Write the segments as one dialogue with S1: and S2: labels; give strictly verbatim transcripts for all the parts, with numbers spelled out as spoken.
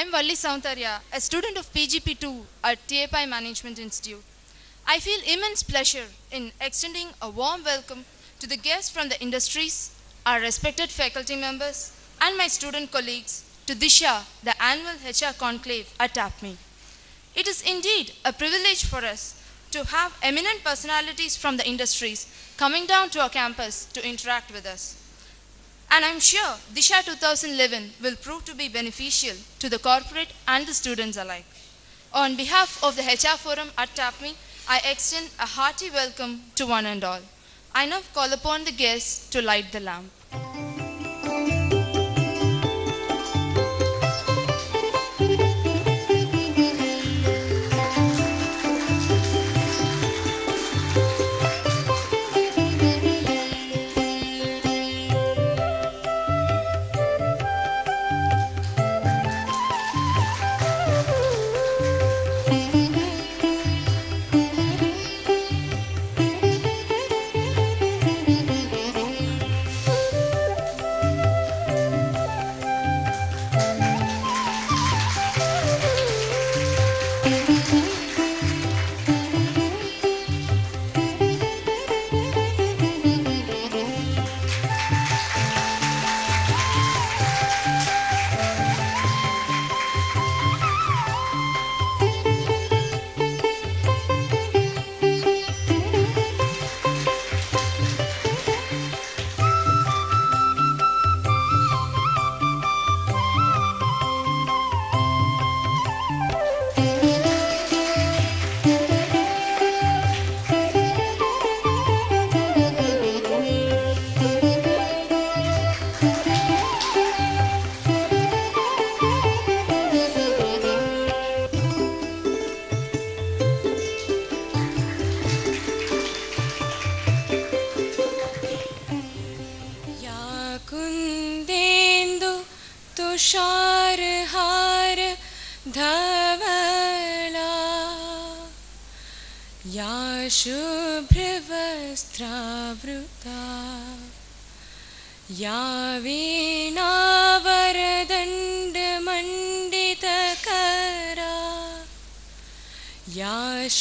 S1: I'm Valli Sauntarya, a student of P G P two at T A P I Management Institute. I feel immense pleasure in extending a warm welcome to the guests from the industries, our respected faculty members, and my student colleagues to Disha, the annual H R Conclave at T A P M I. It is indeed a privilege for us to have eminent personalities from the industries coming down to our campus to interact with us. And I'm sure Disha two thousand eleven will prove to be beneficial to the corporate and the students alike. On behalf of the H R Forum at T A P M I, I extend a hearty welcome to one and all. I now call upon the guests to light the lamp.
S2: शुभ्रवस्त्रावृता या वीणावरदण्डमण्डितकरा या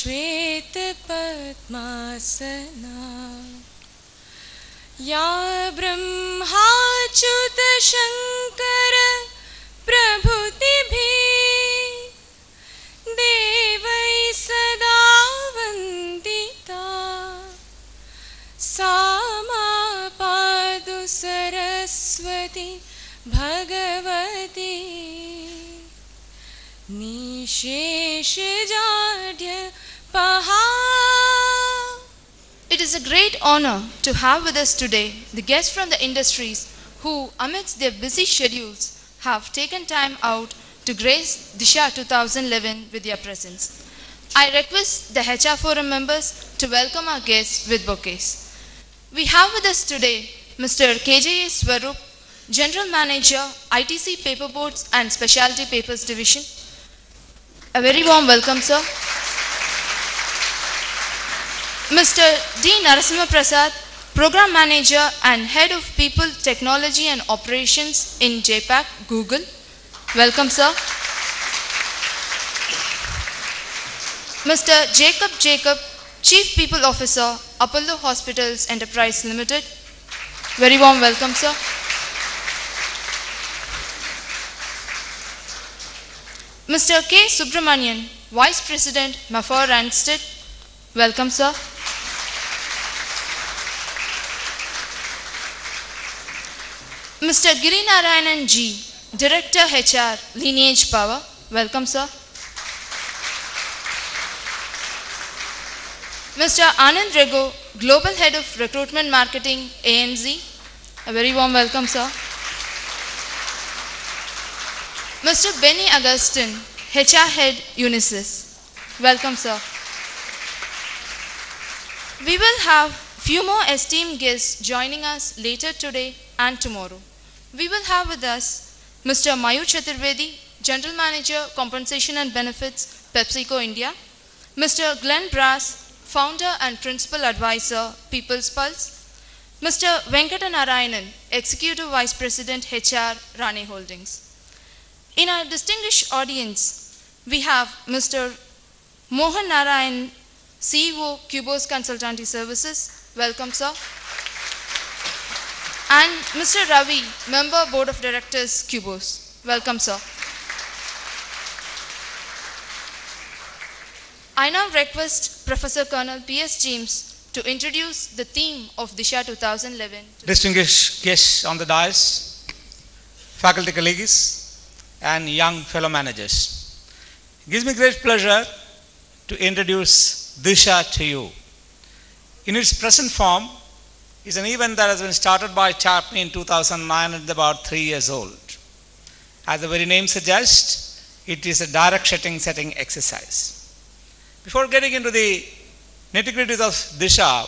S2: श्वेतपद्मासना या ब्रह्माच्युतशङ्कर प्रभृतिभिः देवै सदा वन्दिता सा मा पातु Saraswati Bhagwati निशेषजाड्यपहा.
S1: It is a great honor to have with us today the guests from the industries who, amidst their busy schedules, have taken time out to grace Disha two thousand eleven with their presence. I request the H R Forum members to welcome our guests with bouquets. We have with us today Mister K J A Swaroop, General Manager, I T C Paperboards and Specialty Papers Division. A very warm welcome, sir. Mister D Narasimha Prasad, Program Manager and Head of People, Technology and Operations in J PAC, Google. Welcome, sir. Mister Jacob Jacob, Chief People Officer, Apollo Hospitals Enterprise Limited. Very warm welcome, sir. Mister K. Subramanian, Vice President, Mafoi Ranstad. Welcome, sir. Mister Girinarayanan G, Director H R, Lineage Power. Welcome, sir. Mister Anand Rego, Global Head of Recruitment Marketing, A N Z. A very warm welcome, sir. Mister Benny Augustine, H R Head, Unisys. Welcome, sir. We will have few more esteemed guests joining us later today and tomorrow. We will have with us Mister Mayur Chturvedi, General Manager, Compensation and Benefits, Pepsico India. Mister Glenn Brass, Founder and Principal Advisor, People's Pulse. Mister Venkatanarayanan, Executive Vice President, H R, Rane Holdings. In our distinguished audience, we have Mister Mohan Narayan, C E O, K J A Consultancy Services. Welcome, sir. And Mister Ravi, Member, Board of Directors, K J A. Welcome, sir. I now request Professor Colonel P S James to introduce the theme of Disha two thousand eleven.
S3: Distinguished guests on the dais, faculty colleagues, and young fellow managers. It gives me great pleasure to introduce Disha to you. In its present form, is an event that has been started by T A P M I in two thousand nine and is about three years old. As the very name suggests, it is a direction setting exercise. Before getting into the nitty-gritties of Disha,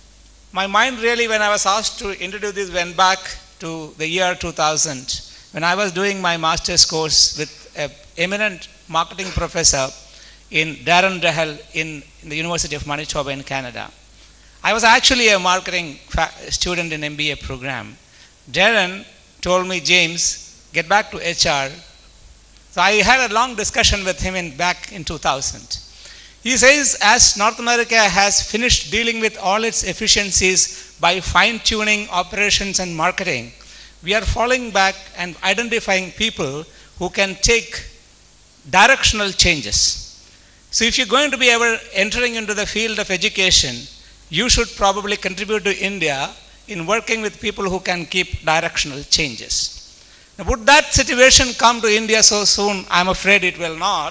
S3: my mind really, when I was asked to introduce this, went back to the year two thousand, when I was doing my master's course with an eminent marketing professor in Darren Dehel in, in the University of Manitoba in Canada. I was actually a marketing student in M B A program. Darren told me, James, get back to H R. So I had a long discussion with him in, back in two thousand. He says, as North America has finished dealing with all its efficiencies by fine-tuning operations and marketing, we are falling back and identifying people who can take directional changes. So if you're going to be ever entering into the field of education, you should probably contribute to India in working with people who can keep directional changes. Now, would that situation come to India so soon? I'm afraid it will not,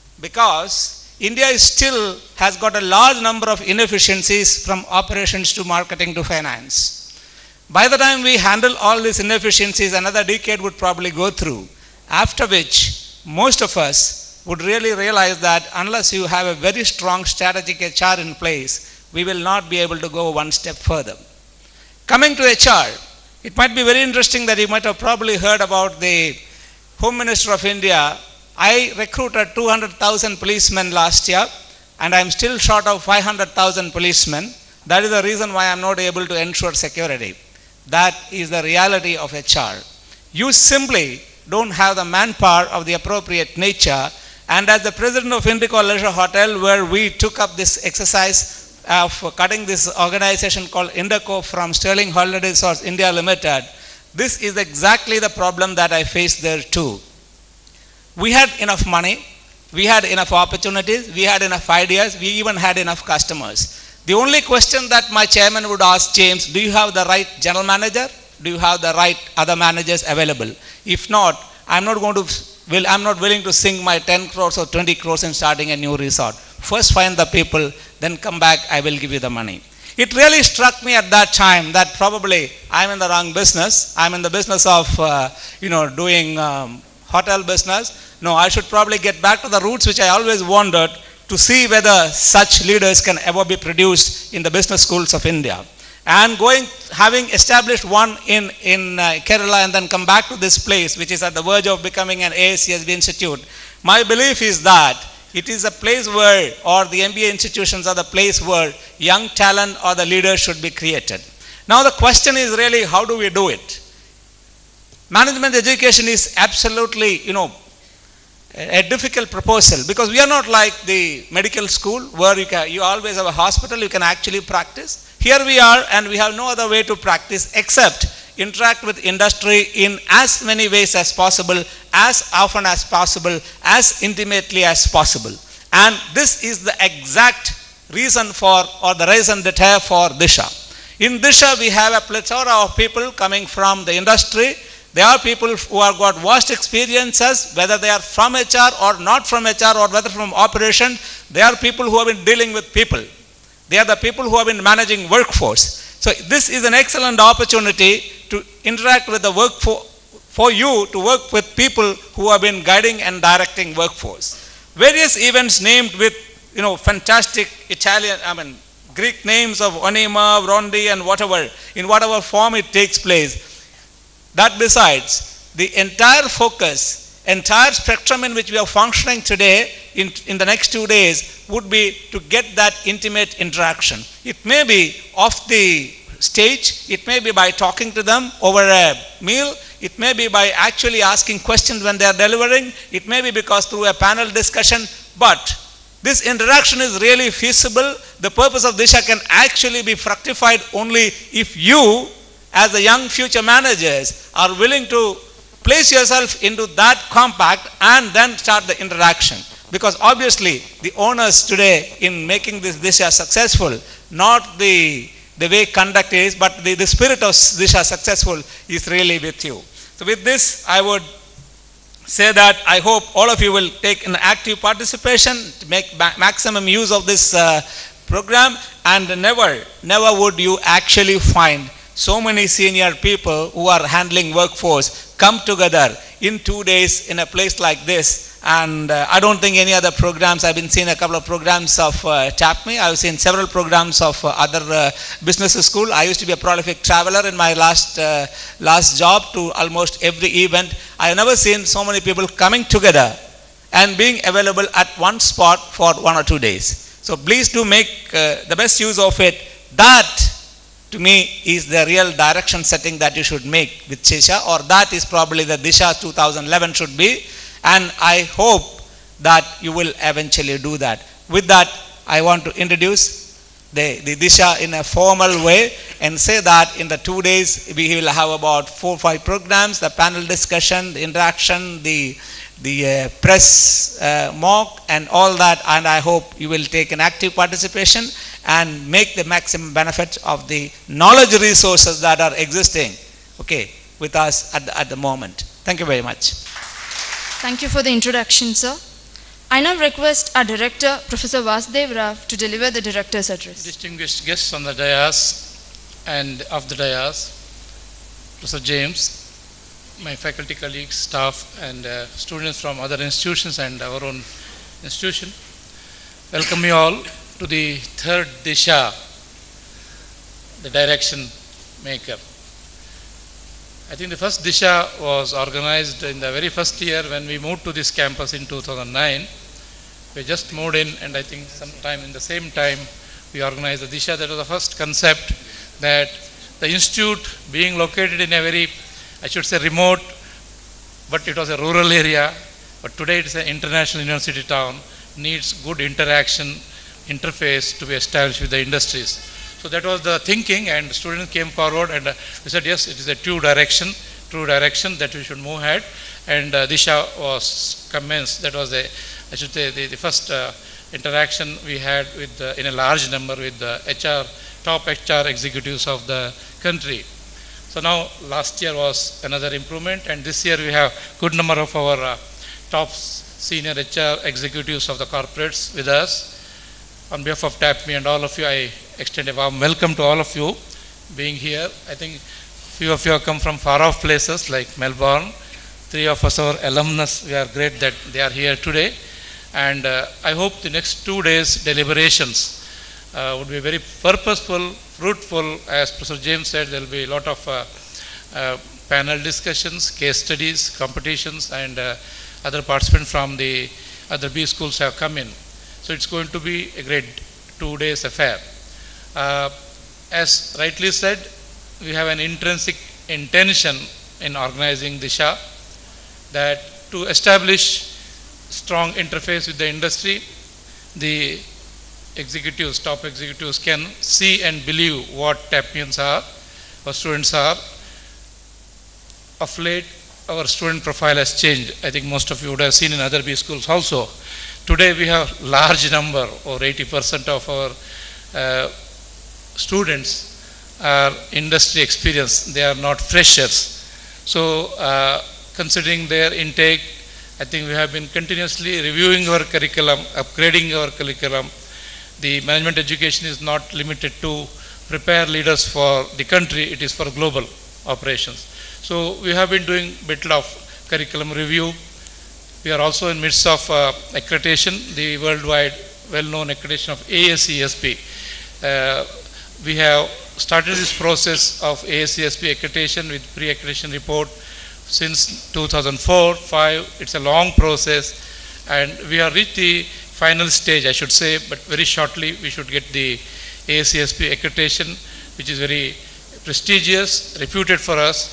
S3: because India is still has got a large number of inefficiencies from operations to marketing to finance. By the time we handle all these inefficiencies, another decade would probably go through, after which most of us would really realize that unless you have a very strong strategic H R in place, we will not be able to go one step further. Coming to H R, it might be very interesting that you might have probably heard about the Home Minister of India. I recruited two hundred thousand policemen last year, and I am still short of five hundred thousand policemen. That is the reason why I am not able to ensure security. That is the reality of H R. You simply don't have the manpower of the appropriate nature, and as the president of Indico Leisure Hotel, where we took up this exercise of cutting this organization called Indico from Sterling Holiday Resorts India Limited, this is exactly the problem that I faced there too. We had enough money, we had enough opportunities, we had enough ideas, we even had enough customers. The only question that my chairman would ask, James, do you have the right general manager? Do you have the right other managers available? If not, I'm not going to, will, I'm not willing to sink my ten crores or twenty crores in starting a new resort. First find the people, then come back, I will give you the money. It really struck me at that time that probably I'm in the wrong business. I'm in the business of, uh, you know, doing um, hotel business. No, I should probably get back to the roots which I always wondered, to see whether such leaders can ever be produced in the business schools of India. And going, having established one in, in uh, Kerala and then come back to this place, which is at the verge of becoming an A S C S B institute, my belief is that it is a place where, or the M B A institutions are the place where young talent or the leaders should be created. Now the question is really, how do we do it? Management education is absolutely, you know, a difficult proposal, because we are not like the medical school where you, can, you always have a hospital, you can actually practice. Here we are, and we have no other way to practice except interact with industry in as many ways as possible, as often as possible, as intimately as possible. And this is the exact reason for, or the raison d'etre for Disha. In Disha, we have a plethora of people coming from the industry. They are people who have got vast experiences, whether they are from H R or not from H R, or whether from operation. They are people who have been dealing with people. They are the people who have been managing workforce. So this is an excellent opportunity to interact with the workforce, for you to work with people who have been guiding and directing workforce. Various events named with, you know, fantastic Italian, I mean, Greek names of Onima, Rondi, and whatever, in whatever form it takes place. That besides, the entire focus, entire spectrum in which we are functioning today, in, in the next two days, would be to get that intimate interaction. It may be off the stage, it may be by talking to them over a meal, It may be by actually asking questions when they are delivering. It may be because through a panel discussion. But this interaction is really feasible. The purpose of Disha can actually be fructified only if you, as the young future managers, are willing to place yourself into that compact and then start the interaction. Because obviously the owners today in making this Disha successful, not the, the way conduct is, but the, the spirit of Disha successful is really with you. So with this, I would say that I hope all of you will take an active participation to make maximum use of this uh, program, and never, never would you actually find so many senior people who are handling workforce come together in two days in a place like this. And uh, I don't think any other programs, I've been seeing a couple of programs of uh, T A P M I, I've seen several programs of uh, other uh, business school. I used to be a prolific traveler in my last, uh, last job to almost every event. I have never seen so many people coming together and being available at one spot for one or two days. So please do make uh, the best use of it. That to me is the real direction setting that you should make with Disha, or that is probably the Disha two thousand eleven should be. And I hope that you will eventually do that. With that, I want to introduce the, the Disha in a formal way and say that in the two days we will have about four or five programs, the panel discussion, the interaction, the, the uh, press uh, mock and all that, and I hope you will take an active participation and make the maximum benefit of the knowledge resources that are existing, okay, with us at the, at the moment. Thank you very much.
S1: Thank you for the introduction, sir. I now request our director, Professor Vasudev Rao, to deliver the director's address.
S4: Distinguished guests on the dais and of the dais, Professor James, my faculty colleagues, staff, and uh, students from other institutions and our own institution, welcome you all to the third Disha, the direction maker. I think the first Disha was organized in the very first year when we moved to this campus in two thousand nine. We just moved in, and I think sometime in the same time we organized the Disha. That was the first concept, that the institute being located in a very, I should say remote, but it was a rural area, but today it's an international university town, needs good interaction, interface to be established with the industries. So that was the thinking, and students came forward and uh, we said, yes, it is a true direction, true direction that we should move ahead. And uh, Disha was commenced. That was, a, I should say, the, the first uh, interaction we had with, uh, in a large number with the H R, top H R executives of the country. So now, last year was another improvement, and this year we have good number of our uh, top senior H R executives of the corporates with us. On behalf of T A P M I and all of you, I extend a warm welcome to all of you being here. I think few of you have come from far off places like Melbourne. Three of us are alumnus. We are great that they are here today. And uh, I hope the next two days deliberations uh, would be very purposeful, fruitful. As Professor James said, there will be a lot of uh, uh, panel discussions, case studies, competitions, and uh, other participants from the other B schools have come in. So it's going to be a great two days affair. Uh, as rightly said, we have an intrinsic intention in organizing Disha, that to establish strong interface with the industry, the executives, top executives can see and believe what T A P M Ians are, our students are. Of late, our student profile has changed. I think most of you would have seen in other B schools also. Today we have large number, or eighty percent of our uh, students are industry experience. They are not freshers. So uh, considering their intake, I think we have been continuously reviewing our curriculum, upgrading our curriculum. The management education is not limited to prepare leaders for the country, it is for global operations. So we have been doing a bit of curriculum review. We are also in midst of uh, accreditation, the worldwide well-known accreditation of A S E S P. Uh, we have started this process of A S E S P accreditation with pre-accreditation report since two thousand four, five. It's a long process, and we have reached the final stage, I should say, but very shortly we should get the A S E S P accreditation, which is very prestigious, reputed for us.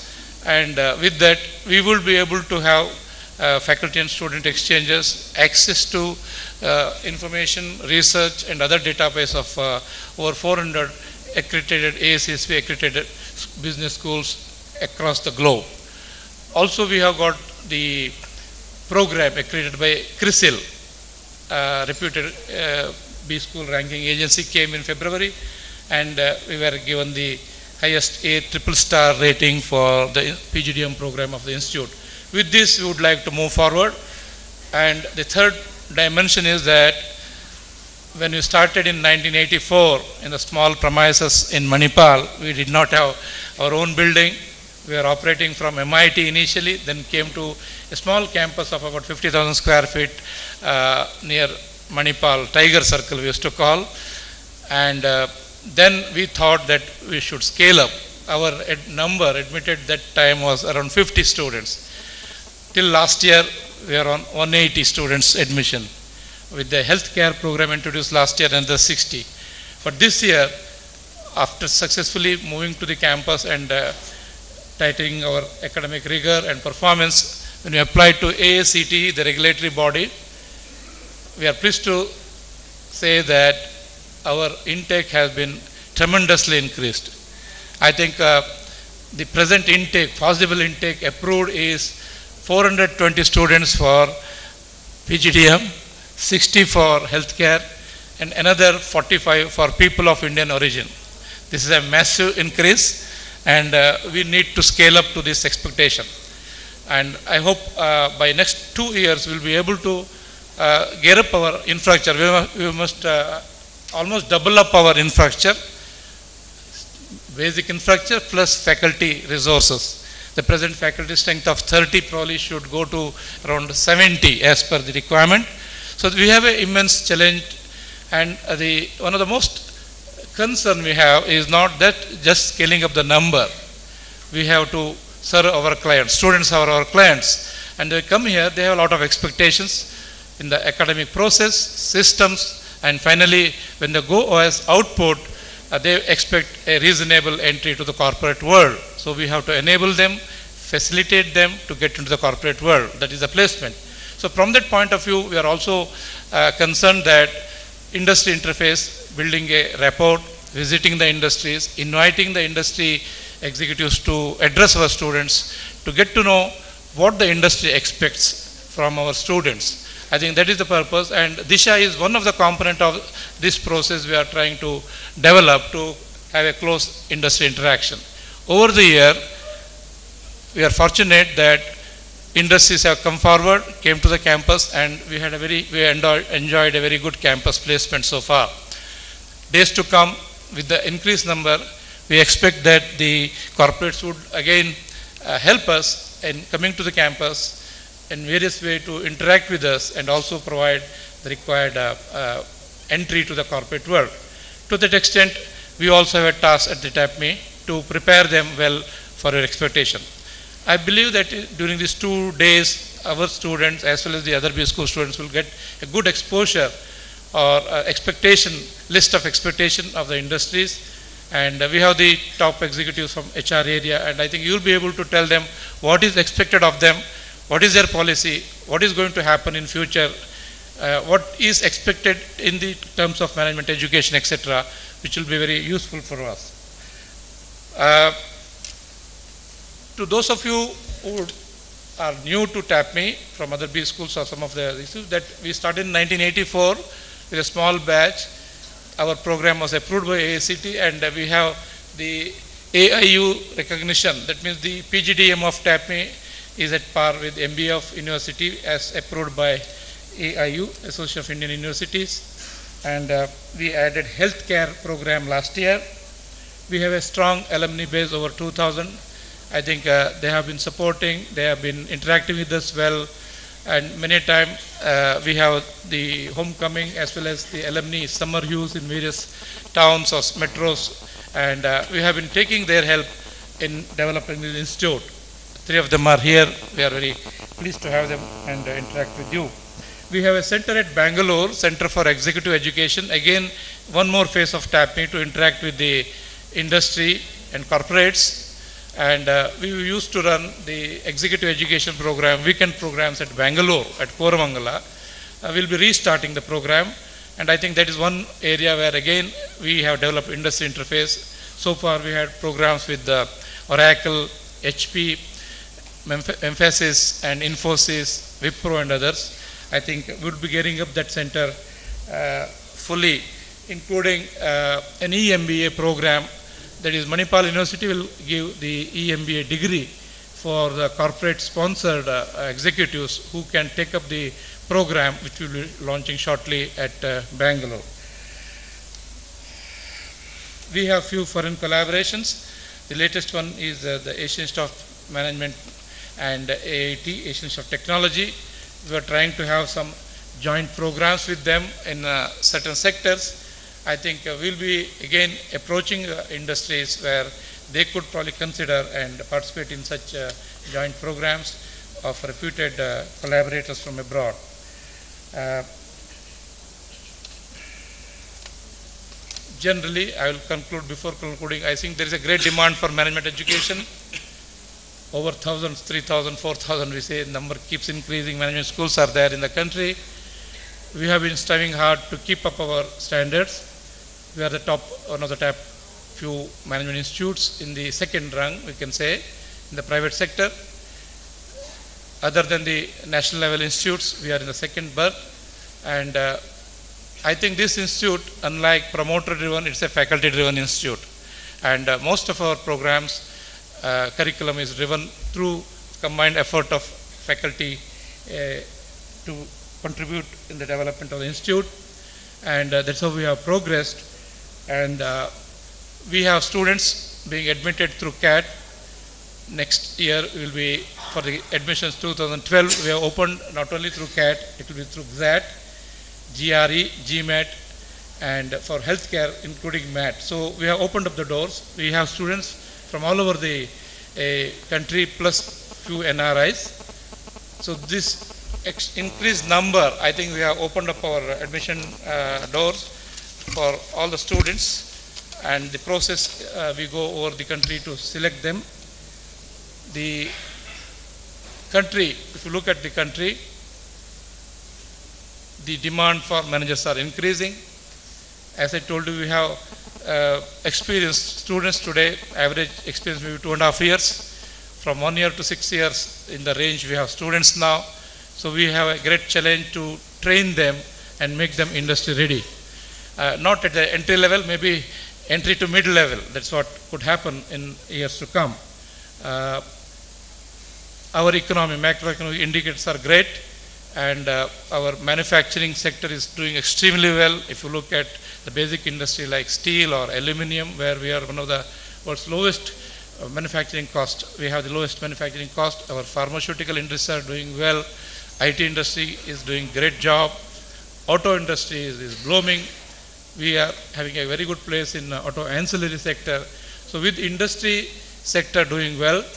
S4: And uh, with that, we will be able to have uh, faculty and student exchanges, access to uh, information, research, and other database of uh, over four hundred accredited A S S P accredited business schools across the globe. Also, we have got the program accredited by CRISIL, uh, reputed uh, B school ranking agency, came in February, and uh, we were given the highest A triple star rating for the P G D M program of the institute. With this, we would like to move forward. And the third dimension is that when we started in nineteen eighty-four in the small premises in Manipal, we did not have our own building. We were operating from M I T initially, then came to a small campus of about fifty thousand square feet uh, near Manipal, Tiger Circle we used to call. And uh, then we thought that we should scale up. Our ad number admitted that time was around fifty students. Till last year, we are on one hundred eighty students admission. With the healthcare program introduced last year, another sixty. But this year, after successfully moving to the campus and uh, tightening our academic rigor and performance, when we applied to A I C T E, the regulatory body, we are pleased to say that our intake has been tremendously increased. I think uh, the present intake, possible intake approved is four hundred twenty students for P G D M, sixty for healthcare, and another forty-five for people of Indian origin. This is a massive increase, and uh, we need to scale up to this expectation. And I hope uh, by next two years we'll be able to uh, gear up our infrastructure. We, must, we must uh, almost double up our infrastructure, basic infrastructure plus faculty resources. The present faculty strength of thirty probably should go to around seventy as per the requirement. So we have an immense challenge, and uh, the one of the most concern we have is not that just scaling up the number. We have to serve our clients. Students are our clients, and they come here, they have a lot of expectations in the academic process, systems, and finally when they go as output, uh, they expect a reasonable entry to the corporate world. So we have to enable them, facilitate them to get into the corporate world. That is the placement. So from that point of view, we are also uh, concerned that industry interface, building a rapport, visiting the industries, inviting the industry executives to address our students, to get to know what the industry expects from our students. I think that is the purpose, and Disha is one of the component of this process we are trying to develop to have a close industry interaction. Over the year, we are fortunate that industries have come forward, came to the campus, and we had a very, we enjoyed a very good campus placement so far. Days to come, with the increased number, we expect that the corporates would again uh, help us in coming to the campus in various ways to interact with us and also provide the required uh, uh, entry to the corporate world. To that extent, we also have a task at the T A P M I to prepare them well for your expectation. I believe that during these two days, our students as well as the other B school students will get a good exposure or uh, expectation, list of expectation of the industries. And uh, we have the top executives from H R area, and I think you'll be able to tell them what is expected of them, what is their policy, what is going to happen in future, uh, what is expected in the terms of management education, et cetera, which will be very useful for us. Uh, to those of you who are new to T A P M I from other B schools or some of the issues, that we started in nineteen eighty-four with a small batch. Our program was approved by A I C T, and uh, we have the A I U recognition. That means the P G D M of T A P M I is at par with M B A of University as approved by A I U, Association of Indian Universities. And uh, we added healthcare program last year. We have a strong alumni base, over two thousand. I think uh, they have been supporting, they have been interacting with us well, and many times uh, we have the homecoming as well as the alumni summer use in various towns or metros, and uh, we have been taking their help in developing the institute. Three of them are here. We are very pleased to have them and uh, interact with you. We have a center at Bangalore, Center for Executive Education. Again, one more phase of T A P M I to interact with the industry and corporates. And uh, we used to run the executive education program, weekend programs at Bangalore, at Koramangala. Uh, we'll be restarting the program. And I think that is one area where again we have developed industry interface. So far we had programs with uh, Oracle, H P, Emphasis and Infosys, Wipro and others. I think we'll be getting up that center uh, fully, including uh, an E M B A program. That is, Manipal University will give the E M B A degree for the corporate sponsored uh, executives who can take up the program, which will be launching shortly at uh, Bangalore. We have few foreign collaborations. The latest one is uh, the Asian Institute of Management and A I T, Asian Institute of Technology. We are trying to have some joint programs with them in uh, certain sectors. I think uh, we'll be again approaching uh, industries where they could probably consider and participate in such uh, joint programs of reputed uh, collaborators from abroad. Uh, generally, I will conclude before concluding. I think there is a great demand for management education. Over thousands, three thousand, four thousand, we say, number keeps increasing. Management schools are there in the country. We have been striving hard to keep up our standards. We are the top, one of the top few management institutes in the second rung, we can say, in the private sector. Other than the national level institutes, we are in the second berth. And uh, I think this institute, unlike promoter driven, it's a faculty driven institute. And uh, most of our programs, uh, curriculum is driven through combined effort of faculty uh, to contribute in the development of the institute. And uh, that's how we have progressed. And uh, we have students being admitted through C A T. Next year will be for the admissions two thousand twelve. We have opened not only through C A T, it will be through X A T, G R E, GMAT, and for healthcare, including M A T. So we have opened up the doors. We have students from all over the uh, country plus few N R Is. So this increased number, I think we have opened up our admission uh, doors for all the students, and the process uh, we go over the country to select them. The country, if you look at the country, the demand for managers are increasing. As I told you, we have uh, experienced students today, average experience maybe two and a half years. From one year to six years in the range we have students now. So we have a great challenge to train them and make them industry ready. Uh, not at the entry level, maybe entry to mid level. That's what could happen in years to come. Uh, our economy, macroeconomic indicators are great, and uh, our manufacturing sector is doing extremely well. If you look at the basic industry like steel or aluminium, where we are one of the world's lowest uh, manufacturing cost. We have the lowest manufacturing cost. Our pharmaceutical industries are doing well. I T industry is doing great job. Auto industry is, is blooming. We are having a very good place in uh, auto ancillary sector. So with industry sector doing well,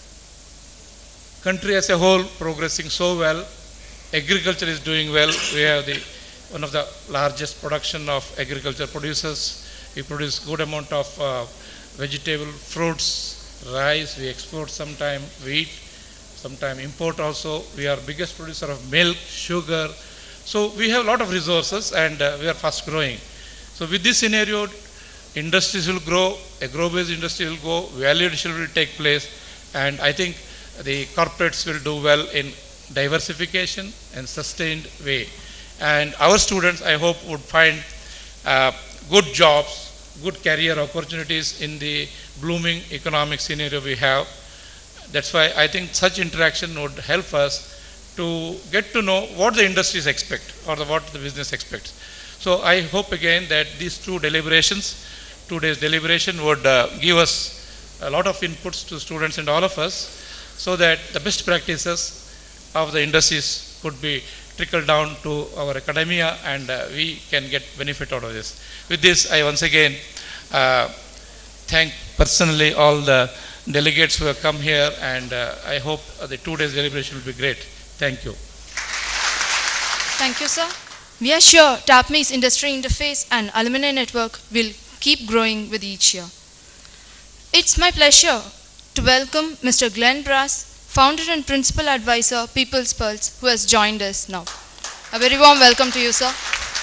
S4: country as a whole progressing so well, agriculture is doing well. We have the one of the largest production of agriculture producers. We produce good amount of uh, vegetable, fruits, rice. We export sometime wheat, sometime import also. We are biggest producer of milk, sugar. So we have a lot of resources, and uh, we are fast growing. So with this scenario, industries will grow, agro-based industry will go, value addition will take place, and I think the corporates will do well in diversification and sustained way. And our students, I hope, would find uh, good jobs, good career opportunities in the blooming economic scenario we have. That's why I think such interaction would help us to get to know what the industries expect or the, what the business expects. So I hope again that these two deliberations, two days deliberation would uh, give us a lot of inputs to students and all of us, so that the best practices of the industries could be trickled down to our academia, and uh, we can get benefit out of this. With this, I once again uh, thank personally all the delegates who have come here, and uh, I hope uh, the two days deliberation will be great. Thank you.
S1: Thank you, sir. We are sure T A P M I's industry interface and alumni network will keep growing with each year. It's my pleasure to welcome Mister Glenn Brass, Founder and Principal Advisor, People's Pulse, who has joined us now. A very warm welcome to you, sir.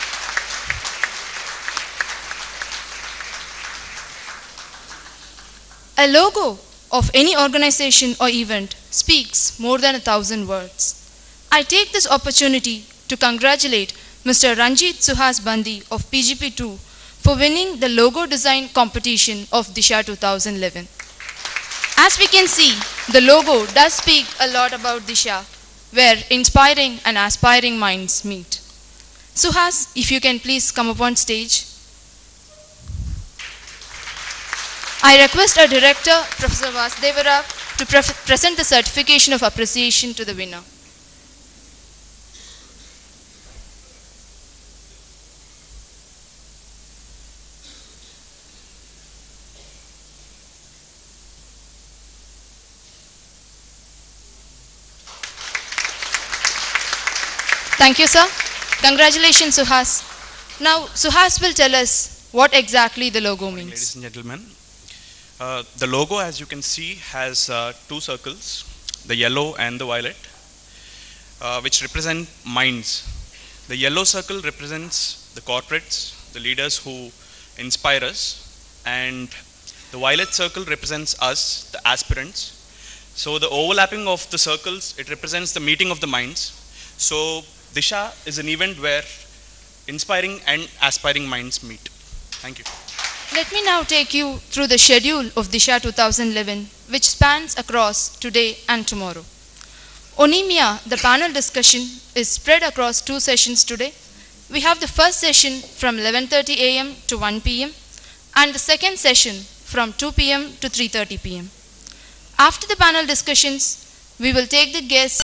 S1: A logo of any organization or event speaks more than a thousand words. I take this opportunity to congratulate Mister Ranjit Suhas Bandi of P G P two for winning the logo design competition of Disha two thousand eleven. As we can see, the logo does speak a lot about Disha, where inspiring and aspiring minds meet. Suhas, if you can please come up on stage. I request our director, Professor Vasudeva, to pre present the certification of appreciation to the winner. Thank you, sir. Congratulations, Suhas. Now, Suhas will tell us what exactly the logo means.
S5: Ladies and gentlemen, uh, the logo, as you can see, has uh, two circles, the yellow and the violet, uh, which represent minds. The yellow circle represents the corporates, the leaders who inspire us, and the violet circle represents us, the aspirants. So the overlapping of the circles, it represents the meeting of the minds. So Disha is an event where inspiring and aspiring minds meet. Thank you.
S1: Let me now take you through the schedule of Disha two thousand eleven, which spans across today and tomorrow. Onimia, the panel discussion, is spread across two sessions today. We have the first session from eleven thirty a m to one p m and the second session from two p m to three thirty p m After the panel discussions, we will take the guests